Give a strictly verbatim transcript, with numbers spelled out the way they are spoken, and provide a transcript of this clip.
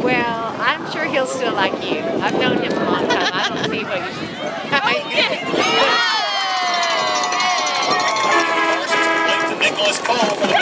Well, I'm sure he'll still like you. I've known him a long time. I don't see what he's... Nicholas Cole for the